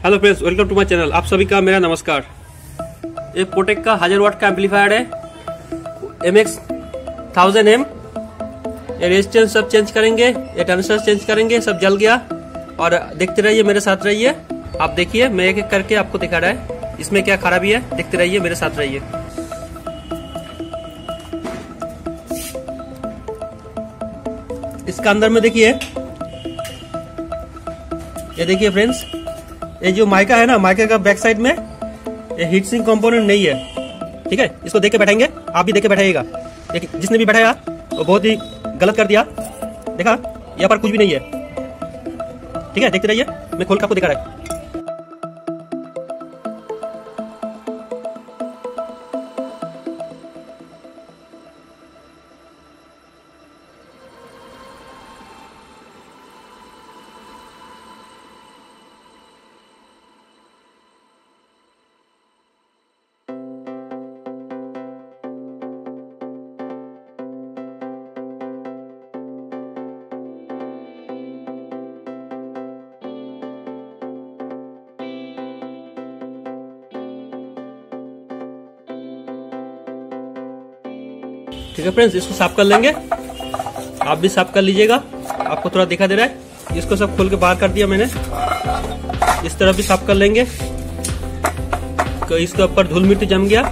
Hello friends, welcome to my channel. आप सभी का मेरा नमस्कार। ये पोटेक का 1000 वाट का एम्पलीफायर है, MX 1000M। ये रेजिस्टेंस सब चेंज करेंगे, ये ट्रांजिस्टर चेंज करेंगे। सब जल गया और देखते रहिए, मेरे साथ रहिए। आप देखिए, मैं एक एक करके आपको दिखा रहा है इसमें क्या खराबी है। देखते रहिए, मेरे साथ रहिए। इसका अंदर में देखिए, ये देखिए फ्रेंड्स, ये जो माइका है ना, माइका का बैक साइड में ये हीट सिंक कंपोनेंट नहीं है। ठीक है, इसको देख के बैठाएंगे, आप भी देख के बैठाइएगा। जिसने भी बैठाया वो बहुत ही गलत कर दिया। देखा, यहाँ पर कुछ भी नहीं है। ठीक है, देखते रहिए, मैं खोल के आपको दिखा रहा है। ठीक है फ्रेंड्स, इसको साफ कर लेंगे। आप भी साफ कर लीजिएगा, आपको थोड़ा दिखा दे रहा है। इसको सब खोल के बाहर कर दिया मैंने। इस तरह भी साफ कर लेंगे। इसके ऊपर धूल मिट्टी जम गया।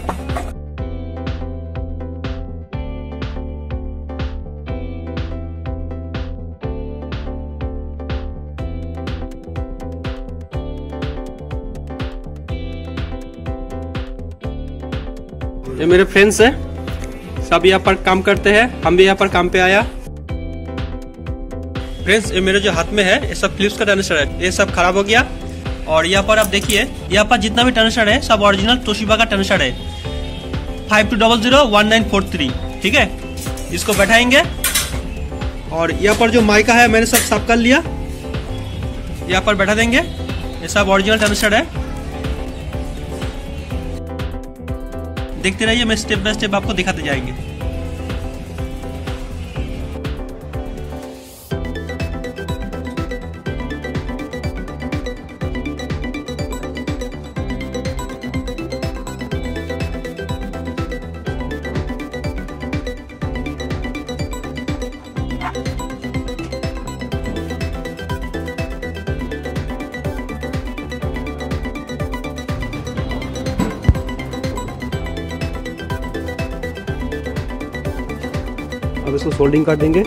ये मेरे फ्रेंड्स हैं, सब यहाँ पर काम करते हैं। हम भी यहाँ पर काम पे आया। फ्रेंड्स, ये मेरे जो हाथ में है, ये सब फिलिप्स का ट्रांजिस्टर है। ये सब खराब हो गया। और यहाँ पर आप देखिए, यहाँ पर जितना भी ट्रांजिस्टर है सब ओरिजिनल तोशिबा का ट्रांजिस्टर है, 52001943। ठीक है, इसको बैठाएंगे। और यहाँ पर जो माइका है मैंने सब साफ कर लिया, यहाँ पर बैठा देंगे। ये सब ओरिजिनल ट्रांजिस्टर है। देखते रहिए, मैं स्टेप बाय स्टेप आपको दिखाते जाएंगे। अब इसको सोल्डिंग कर देंगे।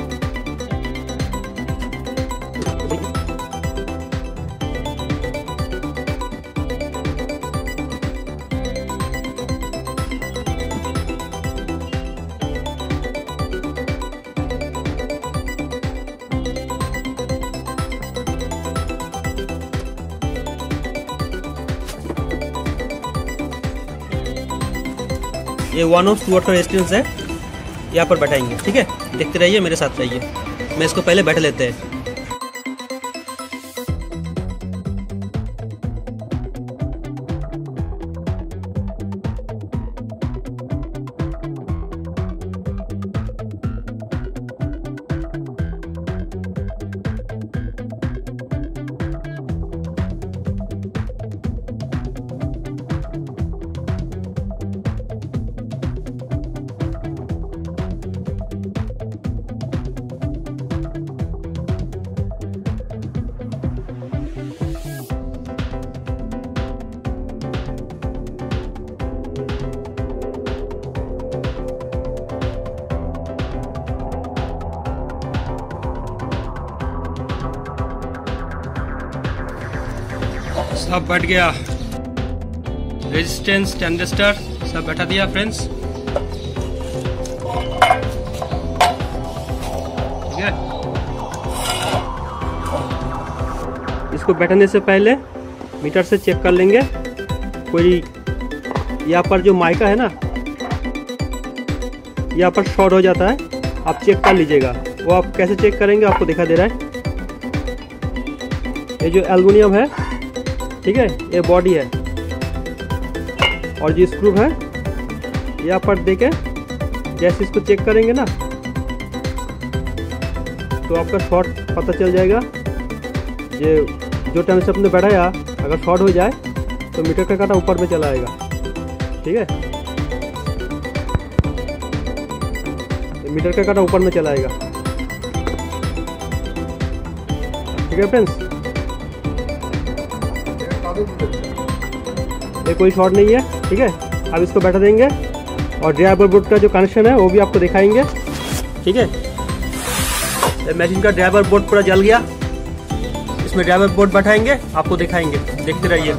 ये 1 ohm 2 watt का रेजिस्टेंस है, यहाँ पर बैठाएंगे। ठीक है, देखते रहिए, मेरे साथ रहिए। मैं इसको पहले बैठ लेते हैं। सब बैठ गया, रेजिस्टेंस ट्रांजिस्टर सब बैठा दिया फ्रेंड्स। ठीक है, इसको बैठाने से पहले मीटर से चेक कर लेंगे। कोई यहाँ पर जो माइका है ना, यहाँ पर शॉर्ट हो जाता है, आप चेक कर लीजिएगा। वो आप कैसे चेक करेंगे आपको दिखा दे रहा है। ये जो एल्युमिनियम है, ठीक है, ये बॉडी है और जो स्क्रू है यहाँ पर देके जैसे इसको चेक करेंगे ना, तो आपका शॉर्ट पता चल जाएगा। ये जो टाइम से आपने बढ़ाया अगर शॉर्ट हो जाए तो मीटर का कांटा ऊपर में चला आएगा। ठीक है, मीटर का कांटा ऊपर में चला आएगा। ठीक है फ्रेंड्स, ये कोई शॉर्ट नहीं है। ठीक है, अब इसको बैठा देंगे और ड्राइवर बोर्ड का जो कनेक्शन है वो भी आपको दिखाएंगे। ठीक है, मशीन का ड्राइवर बोर्ड पूरा जल गया। इसमें ड्राइवर बोर्ड बैठाएंगे, आपको दिखाएंगे, देखते रहिए।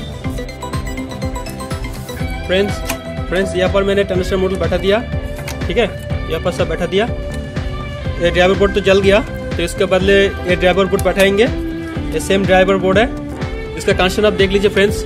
फ्रेंड्स यहाँ पर मैंने टंगस्टन मॉडल बैठा दिया। ठीक है, यहाँ पर सब बैठा दिया। ये ड्राइवर बोर्ड तो जल गया, तो इसके बदले ये ड्राइवर बोर्ड बैठाएंगे। ये सेम ड्राइवर बोर्ड है, इसका कनेक्शन आप देख लीजिए फ्रेंड्स।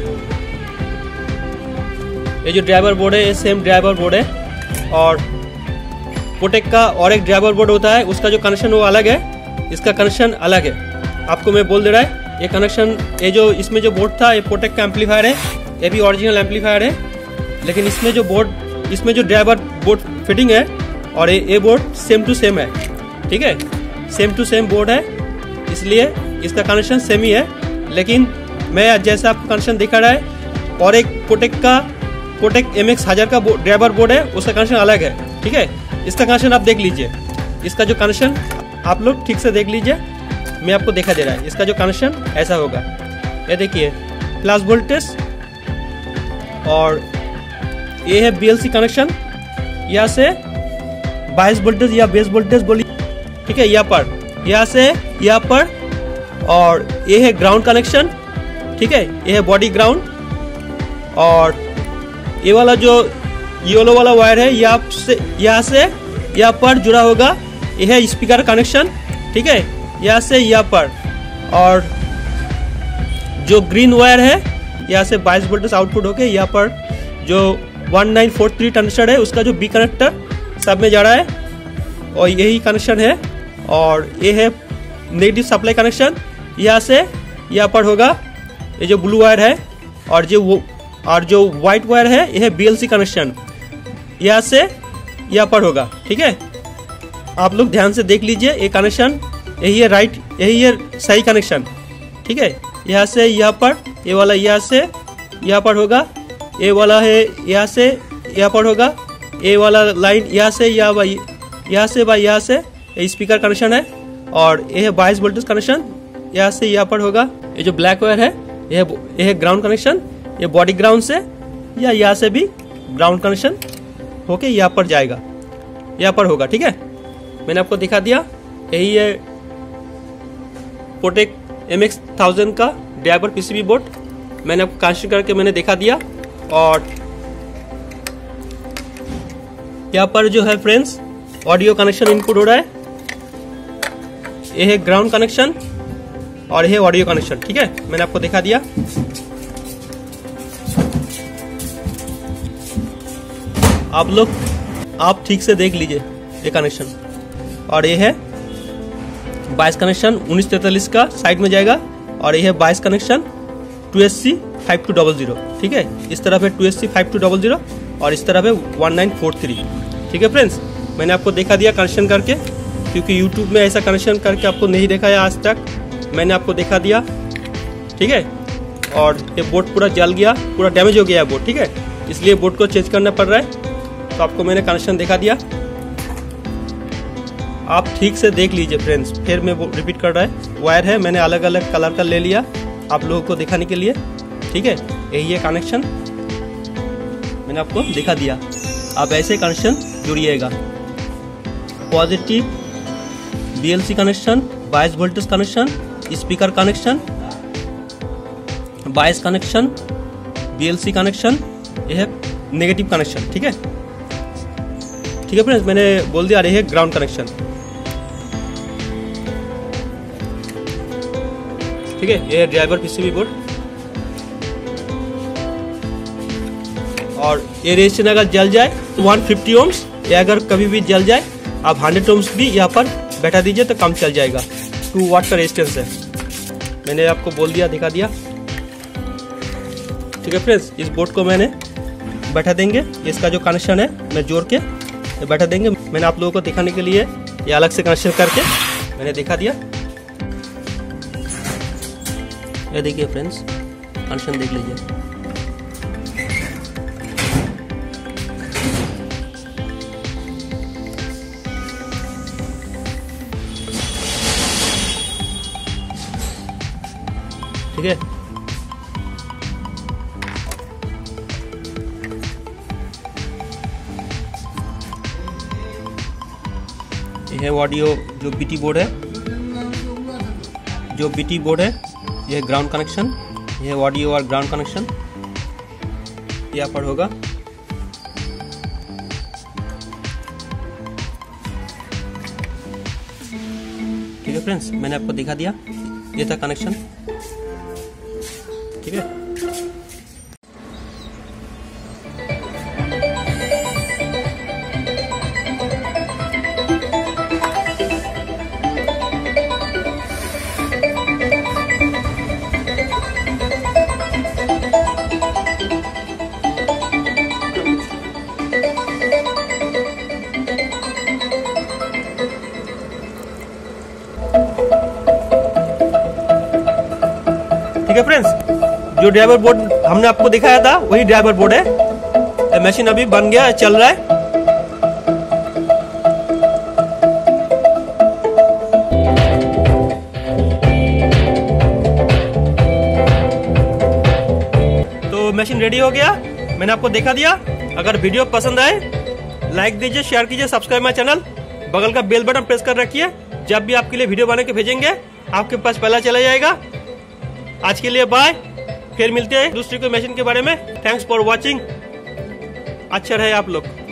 ये जो ड्राइवर बोर्ड है ये सेम ड्राइवर बोर्ड है, और पोटेक का और एक ड्राइवर बोर्ड होता है, उसका जो कनेक्शन वो अलग है, इसका कनेक्शन अलग है। आपको मैं बोल दे रहा है, ये कनेक्शन, ये जो इसमें जो बोर्ड था ये पोटेक का एम्पलीफायर है, ये भी ओरिजिनल एम्पलीफायर है। लेकिन इसमें जो बोर्ड, इसमें जो ड्राइवर बोर्ड फिटिंग है और ये बोर्ड सेम टू सेम है। ठीक है, सेम टू सेम बोर्ड है, इसलिए इसका कनेक्शन सेम ही है। लेकिन मैं जैसा आपको कनेक्शन दिखा रहा है, और एक पोटेक MX 1000 का ड्राइवर बोर्ड है, उसका कनेक्शन अलग है। ठीक है, इसका कनेक्शन आप देख लीजिए, इसका जो कनेक्शन आप लोग ठीक से देख लीजिए, मैं आपको दिखा दे रहा है। इसका जो कनेक्शन ऐसा होगा, ये देखिए, प्लस वोल्टेज, और ये है BLC कनेक्शन, यहाँ से 22 वोल्टेज या बेस वोल्टेज बोलिए। ठीक है, यहाँ से यहाँ पर, और ये है ग्राउंड कनेक्शन। ठीक है, ये है बॉडी ग्राउंड, और ये वाला जो येलो वाला वायर है यहाँ से यहाँ पर जुड़ा होगा, ये है स्पीकर कनेक्शन। ठीक है, यहाँ से यहाँ पर, और जो ग्रीन वायर है यहाँ से 22 वोल्टेज आउटपुट होके यहाँ पर जो 1943 टंगस्टन है उसका जो बी कनेक्टर सब में जा रहा है, और यही कनेक्शन है। और ये है नेगेटिव सप्लाई कनेक्शन, यहाँ से यहाँ पर होगा ये जो ब्लू वायर है, और जो व्हाइट वायर है ये है BLC कनेक्शन, यहाँ से यहाँ पर होगा। ठीक है, आप लोग ध्यान से देख लीजिए, ये कनेक्शन यही है, राइट, यही है सही कनेक्शन। ठीक है, यहाँ से यहाँ पर, ये वाला यहाँ से यहाँ पर होगा, ये वाला है यहाँ से यहाँ पर होगा, ये वाला लाइन यहाँ से यहाँ से ये स्पीकर कनेक्शन है, और ये है 22 वोल्टेज कनेक्शन, यहाँ से यहाँ पर होगा। ये जो ब्लैक वायर है ये है ग्राउंड कनेक्शन, ये बॉडी ग्राउंड से या यहाँ से भी ग्राउंड कनेक्शन होके यहाँ पर जाएगा, यहाँ पर होगा। ठीक है, मैंने आपको दिखा दिया, यही है पोटेक MX 1000 का ड्राइवर PCB बोर्ड, मैंने आपको कनेक्शन करके मैंने दिखा दिया। और यहाँ पर जो है फ्रेंड्स ऑडियो कनेक्शन इनपुट हो रहा है, ये है ग्राउंड कनेक्शन और ये है ऑडियो कनेक्शन। ठीक है, मैंने आपको दिखा दिया। आप ठीक से देख लीजिए ये कनेक्शन, और ये है 22 कनेक्शन 1943 का साइड में जाएगा, और ये है 22 कनेक्शन 2SC 5200। ठीक है, इस तरफ है 2SC 5200 और इस तरफ है 1943। ठीक है फ्रेंड्स, मैंने आपको दिखा दिया कनेक्शन करके, क्योंकि YouTube में ऐसा कनेक्शन करके आपको नहीं देखा है आज तक, मैंने आपको दिखा दिया। ठीक है, और ये बोर्ड पूरा जल गया, पूरा डैमेज हो गया बोर्ड। ठीक है, इसलिए बोर्ड को चेंज करना पड़ रहा है, तो आपको मैंने कनेक्शन दिखा दिया। आप ठीक से देख लीजिए फ्रेंड्स, फिर मैं रिपीट कर रहा है, वायर है मैंने अलग अलग कलर का ले लिया आप लोगों को दिखाने के लिए। ठीक है, यही है कनेक्शन, मैंने आपको दिखा दिया। आप ऐसे कनेक्शन जुड़िएगा, positive BLC connection, 22 voltage connection, speaker connection, 22 connection, BLC connection, यह है नेगेटिव कनेक्शन। ठीक है, ठीक है फ्रेंड्स, मैंने बोल दिया। ये है ग्राउंड कनेक्शन। ठीक है, ये है ड्राइवर PCB बोर्ड, और ये रेजिस्टेंस अगर जल जाए तो 150 ओम्स, या अगर कभी भी जल जाए आप 100 ओम्स भी यहाँ पर बैठा दीजिए तो काम चल जाएगा। 2 वाट का रेजिस्टेंस है, मैंने आपको बोल दिया, दिखा दिया। ठीक है फ्रेंड्स, इस बोर्ड को मैंने बैठा देंगे, इसका जो कनेक्शन है मैं जोड़ के बैठा देंगे। मैंने आप लोगों को दिखाने के लिए ये अलग से कनेक्शन करके मैंने दिखा दिया। ये देखिए फ्रेंड्स, कनेक्शन देख लीजिए। ठीक है, ये है ऑडियो जो बीटी बोर्ड है, ये है ग्राउंड कनेक्शन, ये है ऑडियो और ग्राउंड कनेक्शन यहाँ पर होगा। ठीक है फ्रेंड्स, मैंने आपको दिखा दिया, ये था कनेक्शन। ठीक है, ठीक है फ्रेंड्स, जो ड्राइवर बोर्ड हमने आपको दिखाया था वही ड्राइवर बोर्ड है। मशीन अभी बन गया, चल रहा है। तो मशीन रेडी हो गया, मैंने आपको दिखा दिया। अगर वीडियो पसंद आए लाइक दीजिए, शेयर कीजिए, सब्सक्राइब माय चैनल, बगल का बेल बटन प्रेस कर रखिए। जब भी आपके लिए वीडियो बना के भेजेंगे आपके पास पहला चला जाएगा। आज के लिए बाय, फिर मिलते हैं दूसरी कोई मशीन के बारे में। Thanks for watching. अच्छा रहे आप लोग।